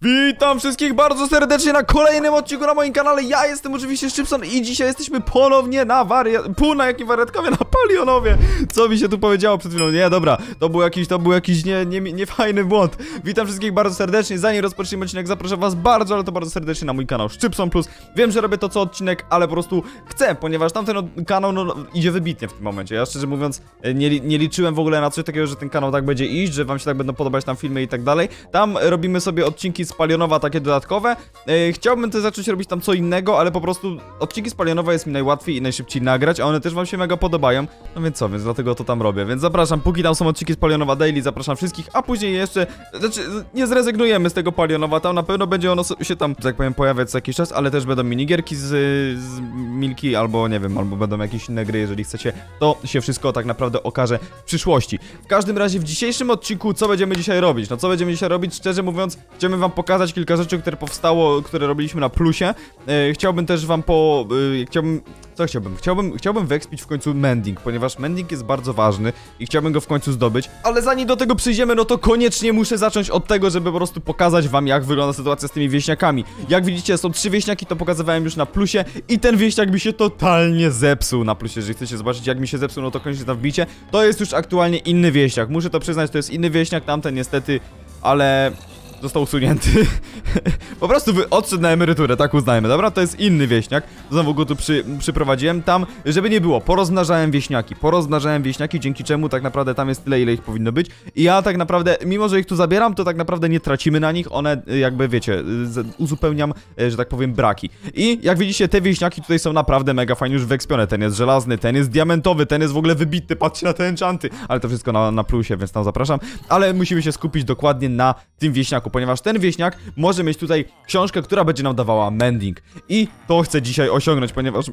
Witam wszystkich bardzo serdecznie na kolejnym odcinku na moim kanale. Ja jestem oczywiście Szczypson i dzisiaj jesteśmy ponownie na na jakim wariatkowie? Na Palionowie. Co mi się tu powiedziało przed chwilą? Nie, dobra, to był jakiś niefajny błąd. Witam wszystkich bardzo serdecznie. Zanim rozpoczniemy odcinek, zapraszam was bardzo, ale to bardzo serdecznie na mój kanał Szczypson Plus. Wiem, że robię to co odcinek, ale po prostu chcę, ponieważ tamten kanał idzie wybitnie w tym momencie. Ja szczerze mówiąc nie liczyłem w ogóle na coś takiego, że ten kanał tak będzie iść, że wam się tak będą podobać tam filmy i tak dalej. Tam robimy sobie odcinki z Palionowa takie dodatkowe. Chciałbym też zacząć robić tam co innego, ale po prostu odcinki z Palionowa jest mi najłatwiej i najszybciej nagrać, a one też wam się mega podobają. No więc co, więc dlatego to tam robię. Więc zapraszam, póki tam są odcinki z Palionowa Daily, zapraszam wszystkich, a później jeszcze, znaczy nie zrezygnujemy z tego Palionowa, tam na pewno będzie ono się tam, że tak powiem, pojawiać co jakiś czas, ale też będą minigierki z Milki, albo nie wiem, albo będą jakieś inne gry, jeżeli chcecie, to się wszystko tak naprawdę okaże w przyszłości. W każdym razie w dzisiejszym odcinku co będziemy dzisiaj robić? No co będziemy dzisiaj robić? Szczerze mówiąc, chciałbym wam pokazać kilka rzeczy, które powstało, które robiliśmy na plusie. Chciałbym też wam Chciałbym wyekspić w końcu mending, ponieważ mending jest bardzo ważny i chciałbym go w końcu zdobyć. Ale zanim do tego przyjdziemy, no to koniecznie muszę zacząć od tego, żeby po prostu pokazać wam, jak wygląda sytuacja z tymi wieśniakami. Jak widzicie, są 3 wieśniaki, to pokazywałem już na plusie i ten wieśniak mi się totalnie zepsuł na plusie. Jeżeli chcecie zobaczyć, jak mi się zepsuł, no to koniecznie tam wbicie. To jest już aktualnie inny wieśniak. Muszę to przyznać, to jest inny wieśniak, tamten niestety, ale został usunięty. Po prostu odszedł na emeryturę, tak uznajmy, dobra? To jest inny wieśniak. Znowu go tu przyprowadziłem tam, żeby nie było. Porozmnażałem wieśniaki, dzięki czemu tak naprawdę tam jest tyle, ile ich powinno być. I ja tak naprawdę, mimo że ich tu zabieram, to tak naprawdę nie tracimy na nich. One, jakby wiecie, uzupełniam, że tak powiem, braki. I jak widzicie, te wieśniaki tutaj są naprawdę mega fajnie już wyekspione. Ten jest żelazny, ten jest diamentowy, ten jest w ogóle wybitny. Patrzcie na te enchanty. Ale to wszystko na plusie, więc tam zapraszam. Ale musimy się skupić dokładnie na tym wieśniaku, ponieważ ten wieśniak może mieć tutaj książkę, która będzie nam dawała mending. I to chcę dzisiaj osiągnąć, ponieważ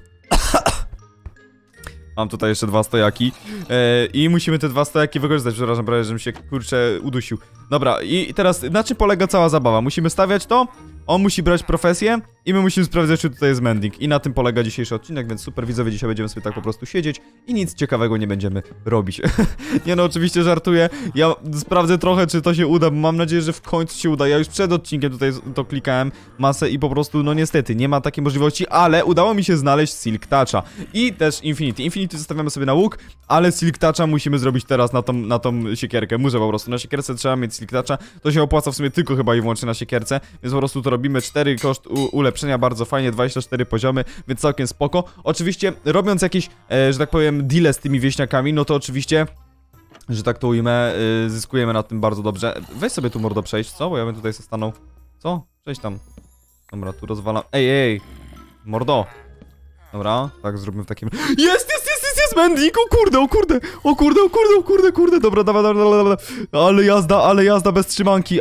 mam tutaj jeszcze 2 stojaki i musimy te 2 stojaki wykorzystać. Przepraszam, prawie żebym się, kurczę, udusił. Dobra, i teraz na czym polega cała zabawa? Musimy stawiać to, on musi brać profesję i my musimy sprawdzać, czy tutaj jest mending. I na tym polega dzisiejszy odcinek, więc super widzowie, dzisiaj będziemy sobie tak po prostu siedzieć i nic ciekawego nie będziemy robić. Nie no, oczywiście żartuję. Ja sprawdzę trochę, czy to się uda, bo mam nadzieję, że w końcu się uda. Ja już przed odcinkiem tutaj to klikałem masę i po prostu, no niestety, nie ma takiej możliwości, ale udało mi się znaleźć Silk Toucha i też Infinity. Infinity zostawiamy sobie na łuk, ale Silk Toucha musimy zrobić teraz na tą siekierkę. Muszę po prostu, na siekierce trzeba mieć Silk Toucha. To się opłaca w sumie tylko chyba i wyłącznie na siekierce, więc po prostu to robimy. 4 koszt ulepszenia, bardzo fajnie, 24 poziomy, więc całkiem spoko. Oczywiście robiąc jakieś, że tak powiem, deale z tymi wieśniakami, no to oczywiście, że tak to ujmę, zyskujemy na tym bardzo dobrze. Weź sobie tu, mordo, przejść, co? Bo ja bym tutaj sobie stanął. Co? Przejdź tam. Dobra, tu rozwalam. Ej, mordo. Dobra, tak zróbmy w takim... Jest mending! O kurde! Dobra, dawaj. Ale jazda bez trzymanki,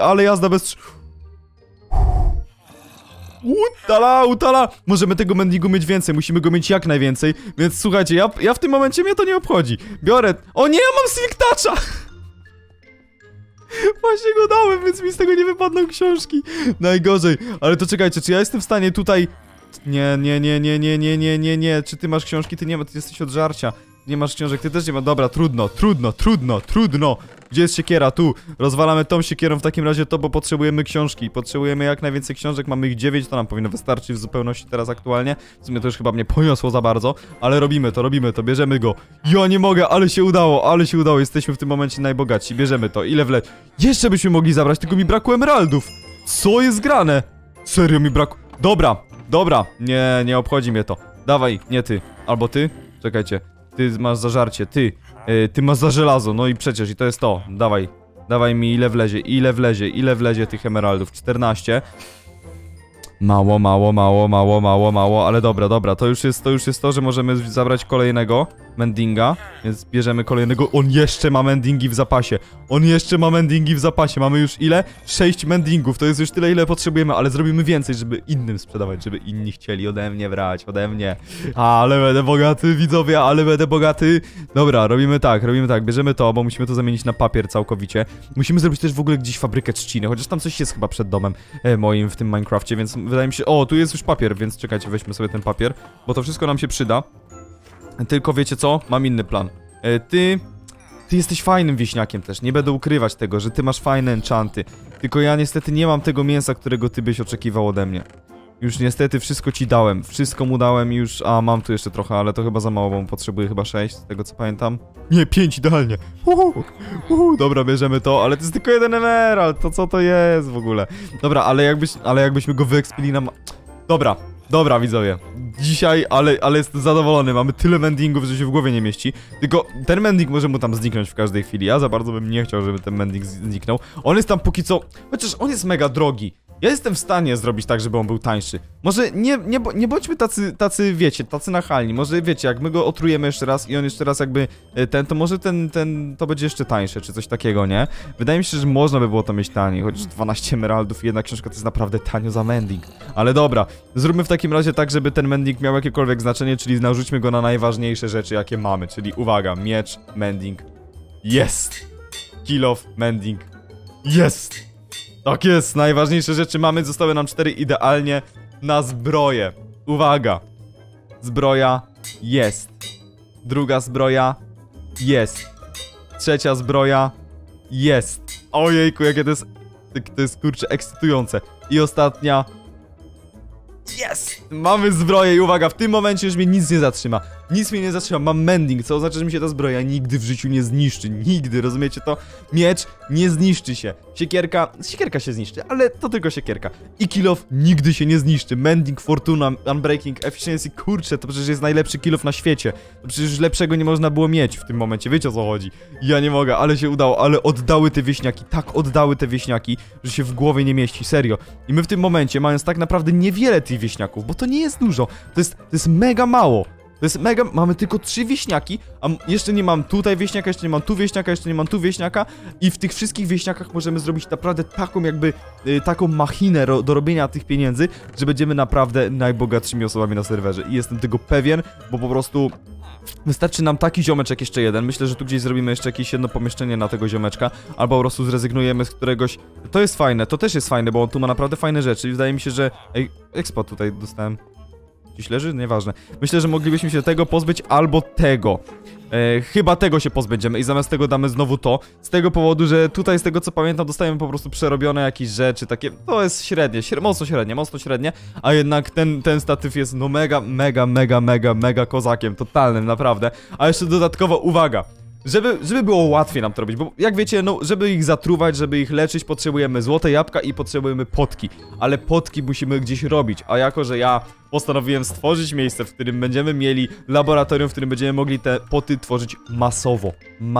Utala! Możemy tego mendingu mieć więcej, musimy go mieć jak najwięcej. Więc słuchajcie, ja w tym momencie mnie to nie obchodzi. Biorę... O nie, ja mam Silk Toucha! Właśnie go dałem, więc mi z tego nie wypadną książki. Najgorzej. Ale to czekajcie, czy ja jestem w stanie tutaj... Nie. Czy ty masz książki? Ty nie ma, ty jesteś od żarcia. Nie masz książek, ty też nie ma. Dobra, trudno. Gdzie jest siekiera? Tu. Rozwalamy tą siekierą w takim razie to, bo potrzebujemy książki. Potrzebujemy jak najwięcej książek, mamy ich 9, to nam powinno wystarczyć w zupełności teraz aktualnie. W sumie to już chyba mnie poniosło za bardzo, ale robimy to, bierzemy go. Ja nie mogę, ale się udało, jesteśmy w tym momencie najbogatsi, bierzemy to. Ile wleć? Jeszcze byśmy mogli zabrać, tylko mi brakło emeraldów. Co jest grane? Serio mi brakło. Dobra, nie obchodzi mnie to. Dawaj, nie ty, albo ty? Czekajcie. Ty masz za żarcie, ty masz za żelazo, no i przecież, i to jest to. Dawaj mi ile wlezie tych emeraldów, 14. Mało, ale dobra, to już jest to, że możemy zabrać kolejnego mendinga, więc bierzemy kolejnego. On jeszcze ma mendingi w zapasie, mamy już ile? 6 mendingów, to jest już tyle, ile potrzebujemy, ale zrobimy więcej, żeby innym sprzedawać, żeby inni chcieli ode mnie brać, ale będę bogaty, widzowie, Dobra, robimy tak, bierzemy to, bo musimy to zamienić na papier całkowicie. Musimy zrobić też w ogóle gdzieś fabrykę trzciny, chociaż tam coś jest chyba przed domem moim w tym Minecrafcie, więc wydaje mi się... O, tu jest już papier, więc czekajcie, weźmy sobie ten papier, bo to wszystko nam się przyda. Tylko wiecie co? Mam inny plan. Ty ty jesteś fajnym wieśniakiem też, nie będę ukrywać tego, że ty masz fajne enchanty. Tylko ja niestety nie mam tego mięsa, którego ty byś oczekiwał ode mnie. Już niestety wszystko ci dałem, wszystko mu dałem i już... A, mam tu jeszcze trochę, ale to chyba za mało, bo potrzebuję chyba 6, z tego co pamiętam. Nie, 5 idealnie. Dobra, bierzemy to, ale to jest tylko jeden emerald, to co to jest w ogóle? Dobra, ale jakbyśmy go wyekspili na... Dobra, widzowie. Dzisiaj, ale jestem zadowolony, mamy tyle mendingów, że się w głowie nie mieści. Tylko ten mending może mu tam zniknąć w każdej chwili. Ja za bardzo bym nie chciał, żeby ten mending zniknął. On jest tam póki co... Chociaż on jest mega drogi. Ja jestem w stanie zrobić tak, żeby on był tańszy. Może nie bądźmy tacy, wiecie, tacy nachalni. Może, wiecie, jak my go otrujemy jeszcze raz i on jeszcze raz jakby to może to będzie jeszcze tańsze, czy coś takiego, nie? Wydaje mi się, że można by było to mieć taniej, chociaż 12 emeraldów i jedna książka to jest naprawdę tanio za mending. Ale dobra, zróbmy w takim razie tak, żeby ten mending miał jakiekolwiek znaczenie, czyli narzućmy go na najważniejsze rzeczy, jakie mamy. Czyli uwaga, miecz, mending. Jest! Kill off, mending. Jest! Tak jest, najważniejsze rzeczy mamy, zostały nam 4 idealnie na zbroję. Uwaga. Zbroja jest. Druga zbroja jest. Trzecia zbroja jest. Ojejku, jakie to jest kurczę ekscytujące. I ostatnia. Jest! Mamy zbroję i uwaga, w tym momencie już mnie nic nie zatrzyma. Nic mnie nie zatrzyma, mam mending, co oznacza, że mi się ta zbroja nigdy w życiu nie zniszczy. Nigdy, rozumiecie to? Miecz nie zniszczy się. Siekierka się zniszczy, ale to tylko siekierka. I kill off nigdy się nie zniszczy. Mending, fortuna, unbreaking, efficiency, kurczę, to przecież jest najlepszy kill off na świecie. To przecież lepszego nie można było mieć w tym momencie, wiecie o co chodzi. Ja nie mogę, ale się udało, ale oddały te wieśniaki, tak oddały te wieśniaki, że się w głowie nie mieści, serio. I my w tym momencie, mając tak naprawdę niewiele tych wieśniaków, bo to nie jest dużo, to jest mega mało. To jest mega... Mamy tylko 3 wieśniaki, a jeszcze nie mam tutaj wieśniaka, jeszcze nie mam tu wieśniaka, jeszcze nie mam tu wieśniaka i w tych wszystkich wieśniakach możemy zrobić naprawdę taką jakby... taką machinę do robienia tych pieniędzy, że będziemy naprawdę najbogatszymi osobami na serwerze. I jestem tego pewien, bo po prostu... Wystarczy nam taki ziomeczek jeszcze jeden. Myślę, że tu gdzieś zrobimy jeszcze jakieś jedno pomieszczenie na tego ziomeczka. Albo po prostu zrezygnujemy z któregoś... To jest fajne, to też jest fajne, bo on tu ma naprawdę fajne rzeczy i wydaje mi się, że... Ej, expo tutaj dostałem... Gdzieś leży? Nieważne. Myślę, że moglibyśmy się tego pozbyć albo tego. Chyba tego się pozbędziemy i zamiast tego damy znowu to. Z tego powodu, że tutaj z tego co pamiętam dostajemy po prostu przerobione jakieś rzeczy takie. To jest średnie, mocno średnie. A jednak ten statyw jest no mega kozakiem, totalnym, naprawdę. A jeszcze dodatkowo uwaga. Żeby było łatwiej nam to robić, bo jak wiecie, no, żeby ich zatruwać, żeby ich leczyć, potrzebujemy złote jabłka i potrzebujemy potki. Ale potki musimy gdzieś robić, a jako, że ja postanowiłem stworzyć miejsce, w którym będziemy mieli laboratorium, w którym będziemy mogli te poty tworzyć masowo.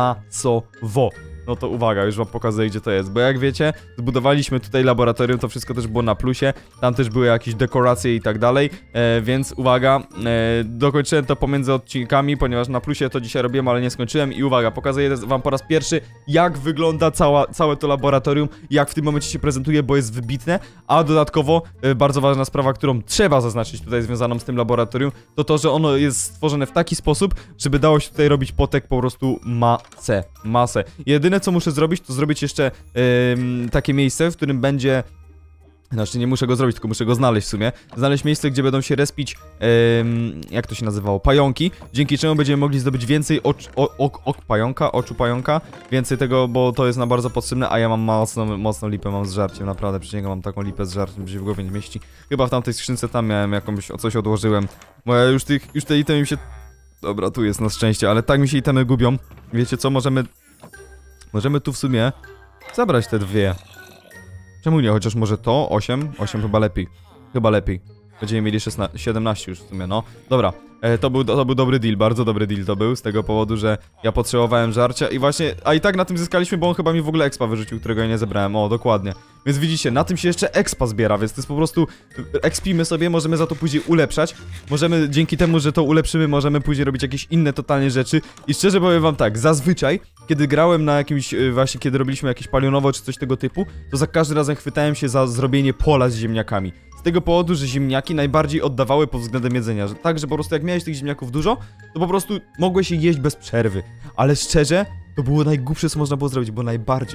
No to uwaga, już wam pokazuję, gdzie to jest, bo jak wiecie, zbudowaliśmy tutaj laboratorium, to wszystko też było na plusie, tam też były jakieś dekoracje i tak dalej, więc uwaga, dokończyłem to pomiędzy odcinkami, ponieważ na plusie to dzisiaj robiłem, ale nie skończyłem i uwaga, pokazuję wam po raz pierwszy, jak wygląda całe to laboratorium, jak w tym momencie się prezentuje, bo jest wybitne, a dodatkowo bardzo ważna sprawa, którą trzeba zaznaczyć tutaj związaną z tym laboratorium, to że ono jest stworzone w taki sposób, żeby dało się tutaj robić potek po prostu masę. Jedyne co muszę zrobić, to zrobić jeszcze takie miejsce, w którym będzie... Znaczy nie muszę go zrobić, tylko muszę go znaleźć w sumie. Znaleźć miejsce, gdzie będą się respić, jak to się nazywało, pająki. Dzięki czemu będziemy mogli zdobyć więcej oczu pająka. Więcej tego, bo to jest nam bardzo potrzebne, a ja mam mocną lipę mam z żarciem, naprawdę. Przysięgam, mam taką lipę z żarciem, że się w głowie nie mieści. Chyba w tamtej skrzynce tam miałem coś odłożyłem. Bo ja już te itemy mi się... Dobra, tu jest na szczęście, ale tak mi się itemy gubią. Wiecie co, Możemy tu w sumie zabrać te 2. Czemu nie? Chociaż może to? 8 chyba lepiej. Będziemy mieli 17 już w sumie, no. Dobra, to był dobry deal, bardzo dobry deal to był, z tego powodu, że ja potrzebowałem żarcia i właśnie, a i tak na tym zyskaliśmy, bo on chyba mi w ogóle expa wyrzucił, którego ja nie zebrałem, o, dokładnie. Więc widzicie, na tym się jeszcze expa zbiera, więc to jest po prostu, expimy sobie, możemy za to później ulepszać, możemy, dzięki temu, że to ulepszymy, możemy później robić jakieś inne totalnie rzeczy i szczerze powiem wam tak, zazwyczaj, kiedy grałem na jakimś, właśnie kiedy robiliśmy jakieś palionowo czy coś tego typu, to za każdym razem chwytałem się za zrobienie pola z ziemniakami. Z tego powodu, że ziemniaki najbardziej oddawały pod względem jedzenia, że tak, że po prostu jak miałeś tych ziemniaków dużo, to po prostu mogłeś je jeść bez przerwy. Ale szczerze, to było najgłupsze, co można było zrobić, bo najbardziej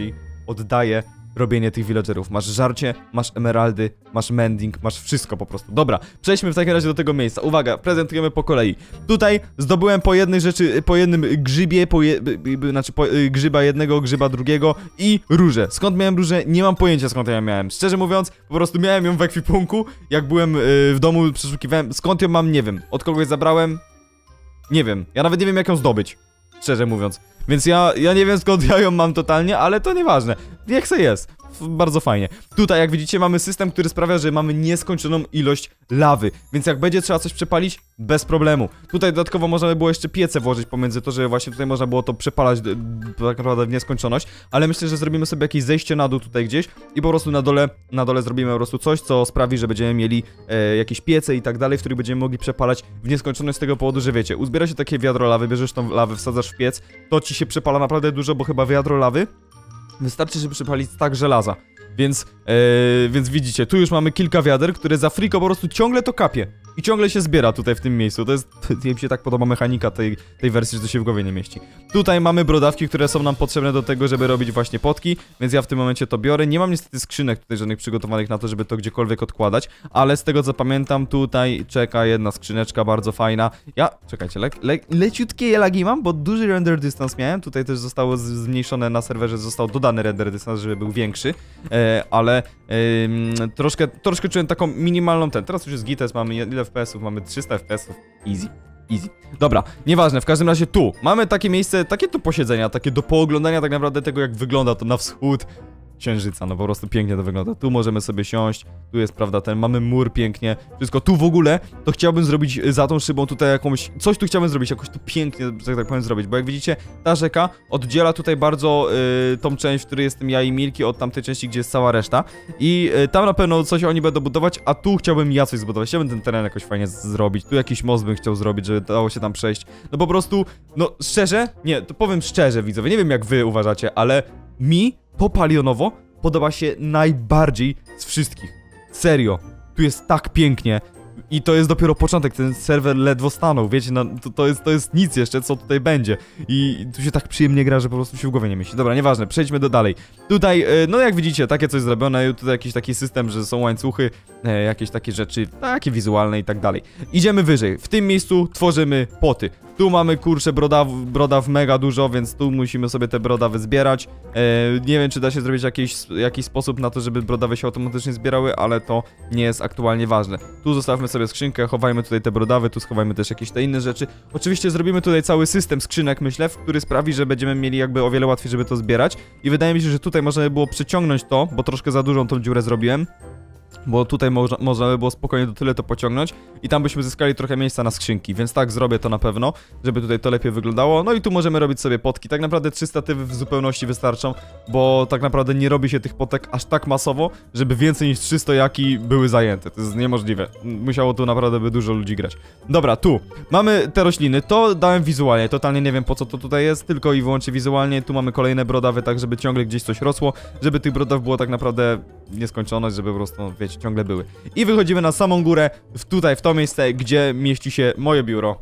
oddaje robienie tych villagerów. Masz żarcie, masz emeraldy, masz mending, masz wszystko po prostu. Dobra, przejdźmy w takim razie do tego miejsca. Uwaga, prezentujemy po kolei. Tutaj zdobyłem po jednej rzeczy, po jednym grzybie, grzyba jednego, grzyba drugiego i różę. Skąd miałem różę? Nie mam pojęcia, skąd ja ją miałem. Szczerze mówiąc, po prostu miałem ją w ekwipunku. Jak byłem w domu, przeszukiwałem. Skąd ją mam? Nie wiem. Od kogoś zabrałem? Nie wiem. Ja nawet nie wiem, jak ją zdobyć. Szczerze mówiąc. Więc ja nie wiem, skąd ja ją mam totalnie, ale to nieważne. Jak se jest. Bardzo fajnie. Tutaj, jak widzicie, mamy system, który sprawia, że mamy nieskończoną ilość lawy. Więc jak będzie trzeba coś przepalić, bez problemu. Tutaj dodatkowo można by było jeszcze piece włożyć pomiędzy to, że właśnie tutaj można było to przepalać tak naprawdę w nieskończoność. Ale myślę, że zrobimy sobie jakieś zejście na dół tutaj gdzieś i po prostu na dole zrobimy po prostu coś, co sprawi, że będziemy mieli jakieś piece i tak dalej, w których będziemy mogli przepalać w nieskończoność z tego powodu, że wiecie, uzbiera się takie wiadro lawy, bierzesz tą lawę, wsadzasz w piec, to ci się przepala naprawdę dużo, bo chyba wiadro lawy wystarczy, żeby przepalić tak żelaza. Więc widzicie, tu już mamy kilka wiader, które za friko po prostu ciągle to kapie. I ciągle się zbiera tutaj w tym miejscu. Mi się tak podoba mechanika tej wersji, że to się w głowie nie mieści. Tutaj mamy brodawki, które są nam potrzebne do tego, żeby robić właśnie potki, więc ja w tym momencie to biorę. Nie mam niestety skrzynek tutaj żadnych przygotowanych na to, żeby to gdziekolwiek odkładać, ale z tego co pamiętam, tutaj czeka jedna skrzyneczka bardzo fajna. Czekajcie, leciutkie lagi mam, bo duży render dystans miałem. Tutaj też zostało zmniejszone na serwerze, został dodany render dystans, żeby był większy. Ale troszkę czułem taką minimalną teraz już jest gites, mamy ile FPS-ów? Mamy 300 FPS-ów. Easy. Dobra, nieważne, w każdym razie tu mamy takie miejsce, takie do posiedzenia, takie do pooglądania tak naprawdę tego, jak wygląda to na wschód księżyca, no po prostu pięknie to wygląda. Tu możemy sobie siąść, tu jest, prawda, mamy mur pięknie, wszystko. Tu w ogóle, to chciałbym zrobić za tą szybą tutaj coś tu chciałbym zrobić, jakoś tu pięknie, że tak powiem, zrobić, bo jak widzicie, ta rzeka oddziela tutaj bardzo tą część, w której jestem ja i Milki, od tamtej części, gdzie jest cała reszta i tam na pewno coś oni będą budować, a tu chciałbym ja coś zbudować, chciałbym ten teren jakoś fajnie zrobić, tu jakiś most bym chciał zrobić, żeby dało się tam przejść, no po prostu, no szczerze, nie, to powiem szczerze, widzowie, nie wiem jak wy uważacie, ale to palionowo podoba się najbardziej z wszystkich. Serio. Tu jest tak pięknie. I to jest dopiero początek, ten serwer ledwo stanął, wiecie, no, to jest nic jeszcze, co tutaj będzie. I tu się tak przyjemnie gra, że po prostu się w głowie nie mieści. Dobra, nieważne, przejdźmy dalej. Tutaj, no jak widzicie, takie coś zrobione, tutaj jakiś taki system, że są łańcuchy, jakieś takie rzeczy, takie wizualne i tak dalej. Idziemy wyżej, w tym miejscu tworzymy poty. Tu mamy, kurczę, brodaw mega dużo, więc tu musimy sobie te brodawy zbierać. Nie wiem, czy da się zrobić jakiś sposób na to, żeby brodawy się automatycznie zbierały, ale to nie jest aktualnie ważne. Tu zostawmy sobie skrzynkę, chowajmy tutaj te brodawy, tu schowajmy też jakieś te inne rzeczy. Oczywiście zrobimy tutaj cały system skrzynek, myślę, który sprawi, że będziemy mieli jakby o wiele łatwiej, żeby to zbierać. I wydaje mi się, że tutaj można by było przyciągnąć to, bo troszkę za dużą tą dziurę zrobiłem. Bo tutaj można by było spokojnie do tyle to pociągnąć i tam byśmy zyskali trochę miejsca na skrzynki, więc tak zrobię to na pewno, żeby tutaj to lepiej wyglądało. No i tu możemy robić sobie potki, tak naprawdę 3 statywy w zupełności wystarczą, bo tak naprawdę nie robi się tych potek aż tak masowo, żeby więcej niż 3 stojaki były zajęte, to jest niemożliwe. Musiało tu naprawdę by dużo ludzi grać. Dobra, tu mamy te rośliny, to dałem wizualnie, totalnie nie wiem po co to tutaj jest, tylko i wyłącznie wizualnie. Tu mamy kolejne brodawy, tak żeby ciągle gdzieś coś rosło, żeby tych brodaw było tak naprawdę nieskończoność, żeby po prostu, no, wiecie, ciągle były. I wychodzimy na samą górę, tutaj, w to miejsce, gdzie mieści się moje biuro.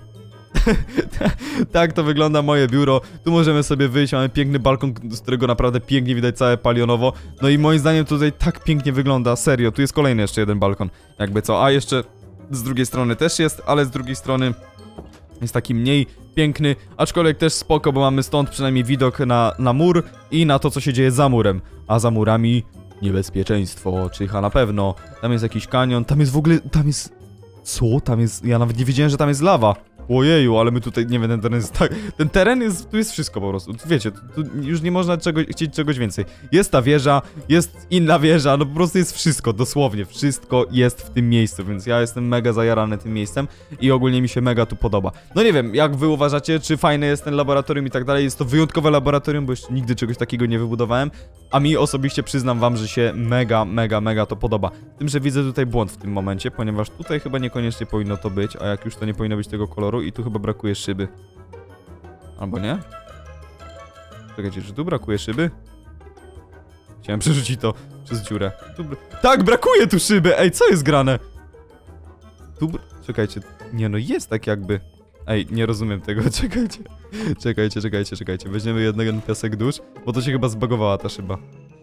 Tak to wygląda moje biuro. Tu możemy sobie wyjść, mamy piękny balkon, z którego naprawdę pięknie widać całe palionowo. No i moim zdaniem tutaj tak pięknie wygląda, serio. Tu jest kolejny jeszcze jeden balkon, jakby co. A jeszcze z drugiej strony też jest, ale z drugiej strony jest taki mniej piękny, aczkolwiek też spoko, bo mamy stąd przynajmniej widok na mur i na to, co się dzieje za murem. A za murami niebezpieczeństwo czyha na pewno. Tam jest jakiś kanion, tam jest w ogóle, co? Tam jest, ja nawet nie wiedziałem, że tam jest lawa. Ojeju, ale my tutaj, nie wiem, ten teren jest tak... Ten teren jest, tu jest wszystko po prostu. Wiecie, tu już nie można chcieć czegoś więcej. Jest ta wieża, jest inna wieża, no po prostu jest wszystko, dosłownie. Wszystko jest w tym miejscu, więc ja jestem mega zajarany tym miejscem i ogólnie mi się mega tu podoba. No nie wiem, jak wy uważacie, czy fajne jest ten laboratorium i tak dalej. Jest to wyjątkowe laboratorium, bo jeszcze nigdy czegoś takiego nie wybudowałem, a mi osobiście przyznam wam, że się mega to podoba. Z tym, że widzę tutaj błąd w tym momencie, ponieważ tutaj chyba niekoniecznie powinno to być, a jak już to nie powinno być tego koloru, i tu chyba brakuje szyby. Albo nie? Czekajcie, czy tu brakuje szyby? Chciałem przerzucić to przez dziurę. Tak, brakuje tu szyby! Ej, co jest grane? Czekajcie. Nie no, jest tak jakby. Ej, nie rozumiem tego, czekajcie. Weźmiemy jeden piasek dusz, bo to się chyba zbagowała ta szyba.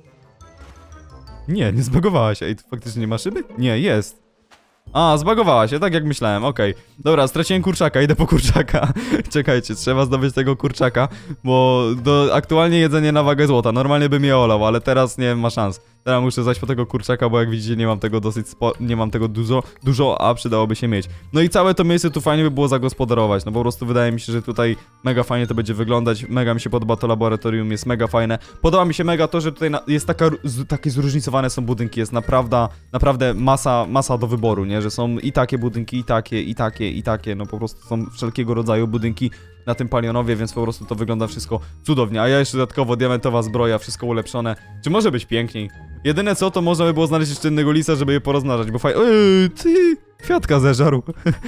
Nie zbagowała się. Ej, tu faktycznie nie ma szyby? Nie, jest. A, zbagowała się, tak jak myślałem, okej. Dobra, straciłem kurczaka, idę po kurczaka. Czekajcie, trzeba zdobyć tego kurczaka, bo aktualnie jedzenie na wagę złota. Normalnie bym je olał, ale teraz nie ma szans. Teraz muszę zajść po tego kurczaka, bo jak widzicie nie mam tego nie mam tego dużo, a przydałoby się mieć. No i całe to miejsce tu fajnie by było zagospodarować, no po prostu wydaje mi się, że tutaj mega fajnie to będzie wyglądać, mega mi się podoba to laboratorium, jest mega fajne. Podoba mi się mega to, że tutaj jest takie zróżnicowane są budynki, jest naprawdę masa do wyboru, nie? Że są i takie budynki, i takie, no po prostu są wszelkiego rodzaju budynki na tym palionowie, więc po prostu to wygląda wszystko cudownie. A ja jeszcze dodatkowo diamentowa zbroja, wszystko ulepszone. Czy może być piękniej? Jedyne co, to można by było znaleźć jeszcze innego lisa, żeby je porozmnażać, bo fajnie... Ty! Kwiatka zeżarł.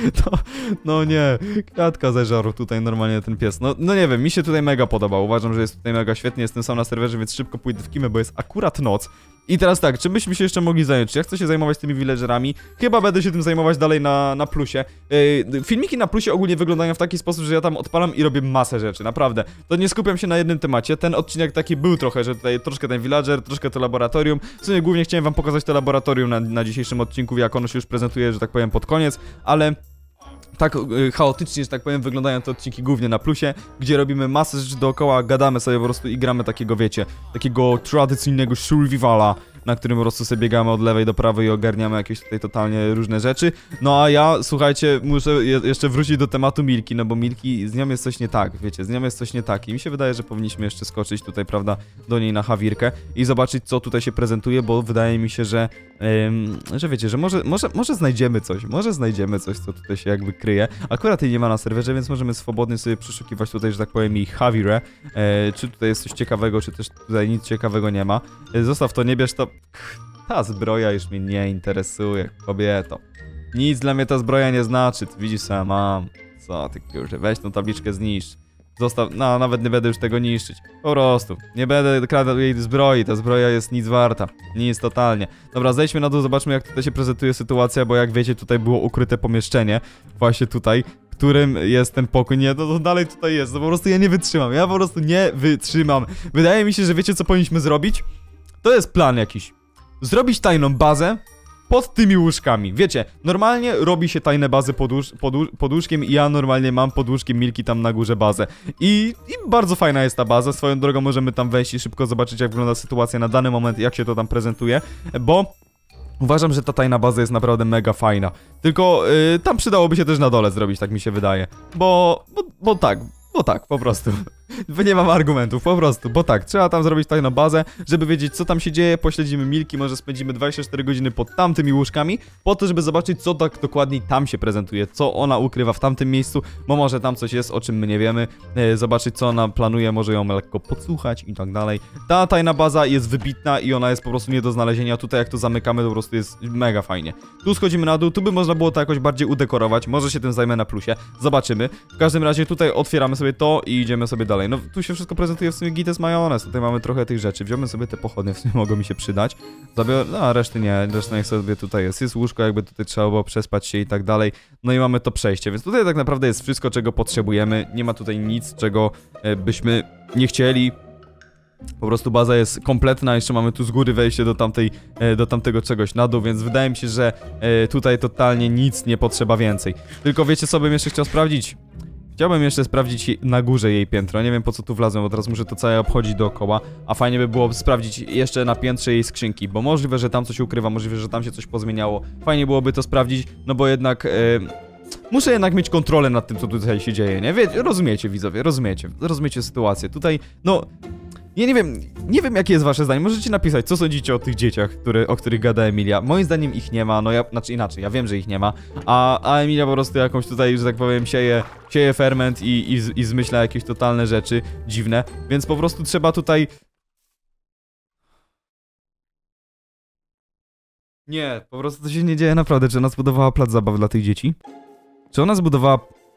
No nie, kwiatka zeżarł tutaj normalnie ten pies. No nie wiem, mi się tutaj mega podoba. Uważam, że jest tutaj mega świetnie, jestem sam na serwerze, więc szybko pójdę w kimę, bo jest akurat noc. I teraz tak, czym byśmy się jeszcze mogli zająć? Czy ja chcę się zajmować tymi villagerami? Chyba będę się tym zajmować dalej na plusie. Filmiki na plusie ogólnie wyglądają w taki sposób, że ja tam odpalam i robię masę rzeczy, naprawdę. To nie skupiam się na jednym temacie. Ten odcinek taki był trochę, że tutaj troszkę ten villager, troszkę to laboratorium. W sumie głównie chciałem wam pokazać to laboratorium na dzisiejszym odcinku, jak ono się już prezentuje, że tak powiem, pod koniec, ale... Tak chaotycznie, że tak powiem, wyglądają te odcinki głównie na plusie, gdzie robimy masę rzeczy dookoła, gadamy sobie po prostu i gramy takiego, wiecie, takiego tradycyjnego survivala, na którym po prostu sobie biegamy od lewej do prawej i ogarniamy jakieś tutaj totalnie różne rzeczy. No a ja, słuchajcie, muszę jeszcze wrócić do tematu Milki, no bo Milki, z nią jest coś nie tak, wiecie, z nią jest coś nie tak i mi się wydaje, że powinniśmy jeszcze skoczyć tutaj, prawda, do niej na Hawirkę i zobaczyć, co tutaj się prezentuje, bo wydaje mi się, że wiecie, że może znajdziemy coś, co tutaj się jakby kryje. Akurat jej nie ma na serwerze, więc możemy swobodnie sobie przeszukiwać tutaj, że tak powiem, jej Hawirę. Czy tutaj jest coś ciekawego, czy też tutaj nic ciekawego nie ma. Zostaw to, nie bierz to. Ta zbroja już mnie nie interesuje, kobieto. Nic dla mnie ta zbroja nie znaczy, ty widzisz, co ja mam. Co ty, kurczę, weź tą tabliczkę zniszcz. Zostaw, no nawet nie będę już tego niszczyć. Po prostu, nie będę kradł jej zbroi, ta zbroja jest nic warta. Nic totalnie. Dobra, zejdźmy na dół, zobaczmy jak tutaj się prezentuje sytuacja, bo jak wiecie, tutaj było ukryte pomieszczenie. Właśnie tutaj, w którym jest ten pokój. Nie, to dalej tutaj jest, no po prostu ja nie wytrzymam, ja po prostu nie wytrzymam. Wydaje mi się, że wiecie co powinniśmy zrobić? To jest plan jakiś. Zrobić tajną bazę pod tymi łóżkami. Wiecie, normalnie robi się tajne bazy pod łóżkiem i ja normalnie mam pod łóżkiem Milki tam na górze bazę. I bardzo fajna jest ta baza. Swoją drogą możemy tam wejść i szybko zobaczyć, jak wygląda sytuacja na dany moment, jak się to tam prezentuje, bo uważam, że ta tajna baza jest naprawdę mega fajna. Tylko tam przydałoby się też na dole zrobić, tak mi się wydaje. Bo tak, po prostu. Nie mam argumentów, po prostu, bo tak, trzeba tam zrobić tajną bazę, żeby wiedzieć, co tam się dzieje, pośledzimy Milki, może spędzimy 24 godziny pod tamtymi łóżkami, po to, żeby zobaczyć, co tak dokładnie tam się prezentuje, co ona ukrywa w tamtym miejscu, bo może tam coś jest, o czym my nie wiemy, zobaczyć, co ona planuje, może ją lekko podsłuchać i tak dalej. Ta tajna baza jest wybitna i ona jest po prostu nie do znalezienia, tutaj jak to zamykamy, to po prostu jest mega fajnie. Tu schodzimy na dół, tu by można było to jakoś bardziej udekorować, może się tym zajmę na plusie, zobaczymy. W każdym razie tutaj otwieramy sobie to i idziemy sobie dalej. No tu się wszystko prezentuje w sumie gites majonez, tutaj mamy trochę tych rzeczy, wziąłem sobie te pochodnie, w sumie mogą mi się przydać. No a reszty nie, reszta niech sobie tutaj jest łóżko, jakby tutaj trzeba było przespać się i tak dalej. No i mamy to przejście, więc tutaj tak naprawdę jest wszystko, czego potrzebujemy, nie ma tutaj nic, czego byśmy nie chcieli. Po prostu baza jest kompletna, jeszcze mamy tu z góry wejście do tamtego czegoś na dół, więc wydaje mi się, że tutaj totalnie nic nie potrzeba więcej. Tylko wiecie co bym jeszcze chciał sprawdzić? Chciałbym jeszcze sprawdzić na górze jej piętro, nie wiem po co tu wlazłem, bo teraz muszę to całe obchodzić dookoła, a fajnie by było sprawdzić jeszcze na piętrze jej skrzynki, bo możliwe, że tam coś ukrywa, możliwe, że tam się coś pozmieniało, fajnie byłoby to sprawdzić, no bo jednak... muszę jednak mieć kontrolę nad tym, co tutaj się dzieje, nie? Rozumiecie, widzowie, rozumiecie sytuację, tutaj, no... Ja nie wiem jakie jest wasze zdanie, możecie napisać, co sądzicie o tych dzieciach, o których gada Emilia. Moim zdaniem ich nie ma, no znaczy inaczej, ja wiem, że ich nie ma, a Emilia po prostu jakąś tutaj, że tak powiem, sieje ferment i zmyśla jakieś totalne rzeczy dziwne, więc po prostu trzeba tutaj... Nie, po prostu to się nie dzieje naprawdę, czy ona zbudowała plac zabaw dla tych dzieci? Czy ona zbudowała...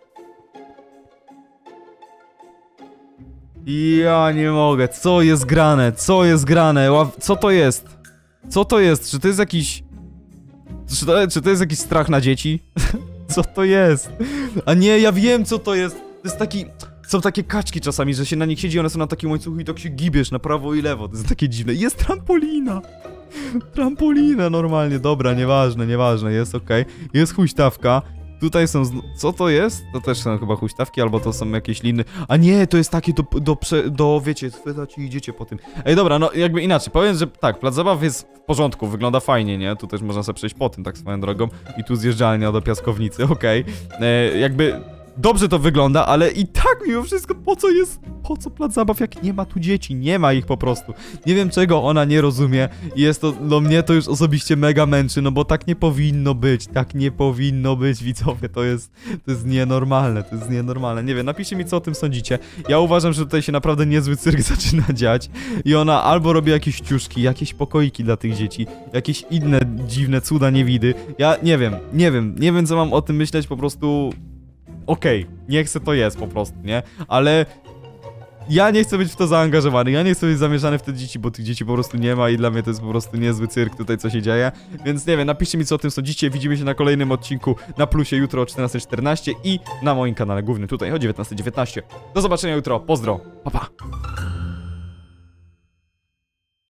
Ja nie mogę, co jest grane, co jest grane, co to jest? Co to jest? Czy to jest jakiś... Czy to jest jakiś strach na dzieci? Co to jest? A nie, ja wiem co to jest. To jest taki... Są takie kaczki czasami, że się na nich siedzi, one są na takim łańcuchu i tak się gibiesz na prawo i lewo. To jest takie dziwne. Jest trampolina! Trampolina normalnie, dobra, nieważne, jest okej. Jest huśtawka. Tutaj są... Co to jest? To też są chyba huśtawki, albo to są jakieś liny. A nie, to jest takie wiecie, chwytacie i idziecie po tym. Ej, dobra, no jakby inaczej. Powiem, że tak, plac zabaw jest w porządku, wygląda fajnie, nie? Tu też można sobie przejść po tym, tak swoją drogą. I tu zjeżdżalnia do piaskownicy, okej. Jakby... Dobrze to wygląda, ale i tak mimo wszystko po co plac zabaw, jak nie ma tu dzieci, nie ma ich po prostu. Nie wiem czego ona nie rozumie i jest to, no mnie to już osobiście mega męczy, no bo tak nie powinno być, widzowie, to jest nienormalne, nie wiem, napiszcie mi co o tym sądzicie. Ja uważam, że tutaj się naprawdę niezły cyrk zaczyna dziać i ona albo robi jakieś ciuszki, jakieś pokoiki dla tych dzieci, jakieś inne dziwne cuda niewidy, ja nie wiem co mam o tym myśleć, po prostu... Okej, niech se to jest po prostu, nie? Ale ja nie chcę być w to zaangażowany, ja nie chcę być zamieszany w te dzieci, bo tych dzieci po prostu nie ma i dla mnie to jest po prostu niezły cyrk tutaj, co się dzieje. Więc nie wiem, napiszcie mi co o tym sądzicie, widzimy się na kolejnym odcinku na Plusie jutro o 14:14 i na moim kanale głównym tutaj o 19:19. Do zobaczenia jutro, pozdro, pa pa!